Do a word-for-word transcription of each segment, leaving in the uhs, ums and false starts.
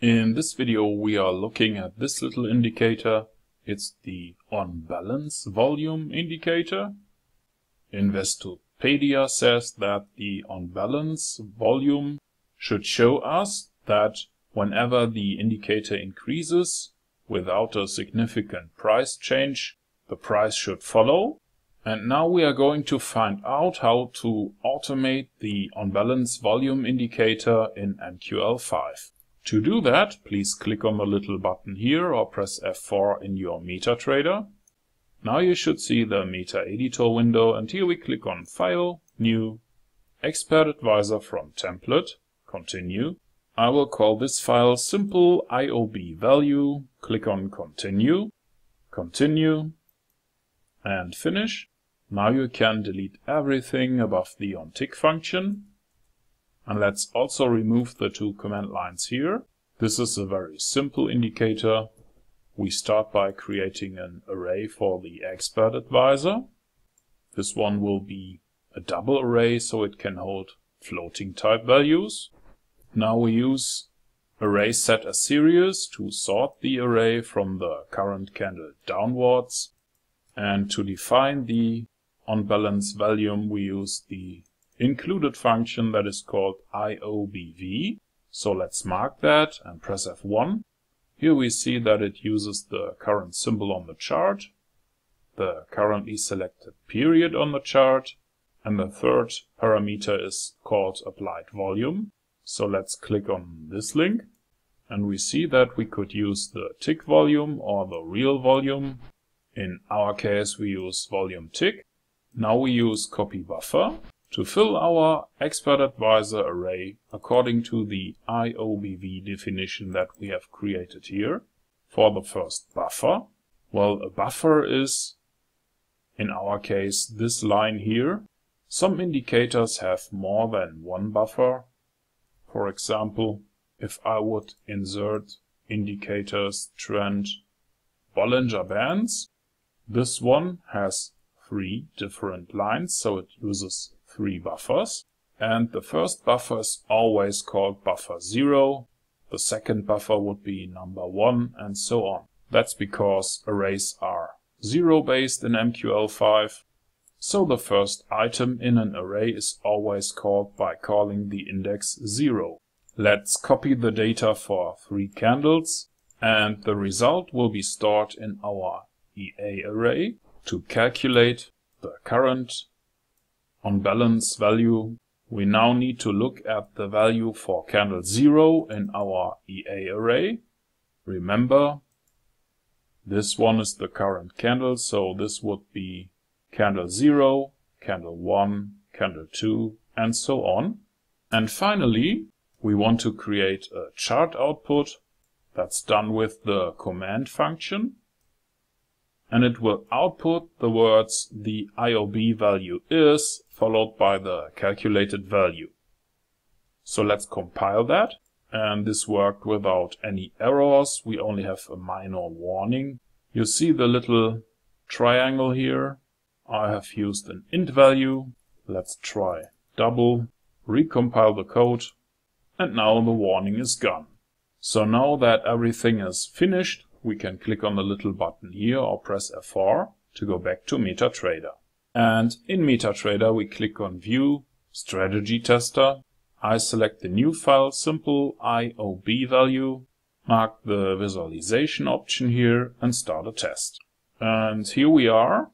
In this video we are looking at this little indicator. It's the Onbalance Volume Indicator. Investopedia says that the Onbalance Volume should show us that whenever the indicator increases without a significant price change, the price should follow. And now we are going to find out how to automate the Onbalance Volume Indicator in M Q L five. To do that, please click on the little button here or press F four in your Metatrader. Now you should see the Metaeditor window, and here we click on File, New, Expert Advisor from Template, Continue. I will call this file SimpleIOBValue, click on Continue, Continue, and Finish. Now you can delete everything above the OnTick function. And let's also remove the two command lines here. This is a very simple indicator. We start by creating an array for the expert advisor. This one will be a double array, so it can hold floating type values. Now we use ArraySetAsSeries to sort the array from the current candle downwards. And to define the Onbalance volume, we use the included function that is called I O B V. So let's mark that and press F one. Here we see that it uses the current symbol on the chart, the currently selected period on the chart, and the third parameter is called applied volume. So let's click on this link, and we see that we could use the tick volume or the real volume. In our case we use volume tick. Now we use copy buffer to fill our expert advisor array according to the I O B V definition that we have created here. For the first buffer, well, a buffer is, in our case, this line here. Some indicators have more than one buffer. For example, if I would insert indicators trend Bollinger Bands, this one has three different lines, so it uses three buffers, and the first buffer is always called buffer zero, the second buffer would be number one, and so on. That's because arrays are zero based in M Q L five, so the first item in an array is always called by calling the index zero. Let's copy the data for three candles, and the result will be stored in our EAArray. To calculate the current Onbalance value, we now need to look at the value for candle zero in our EAArray. Remember, this one is the current candle, so this would be candle zero, candle one, candle two, and so on. And finally, we want to create a chart output. That's done with the command function. And it will output the words the I O B value is, followed by the calculated value. So let's compile that. And this worked without any errors. We only have a minor warning. You see the little triangle here. I have used an int value. Let's try double, recompile the code, and now the warning is gone. So now that everything is finished, we can click on the little button here or press F four to go back to Metatrader. And in Metatrader we click on View, Strategy Tester. I select the new file SimpleIOBValue, mark the visualization option here and start a test. And here we are.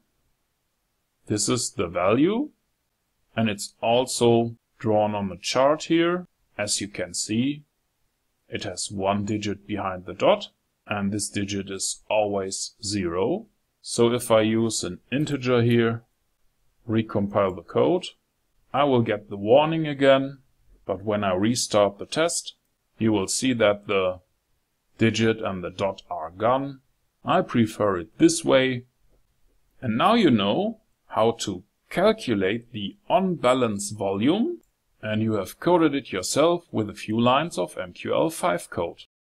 This is the value, and it's also drawn on the chart here. As you can see, it has one digit behind the dot, and this digit is always zero. So if I use an integer here, recompile the code, I will get the warning again, but when I restart the test, you will see that the digit and the dot are gone. I prefer it this way. And now you know how to calculate the Onbalance volume, and you have coded it yourself with a few lines of M Q L five code.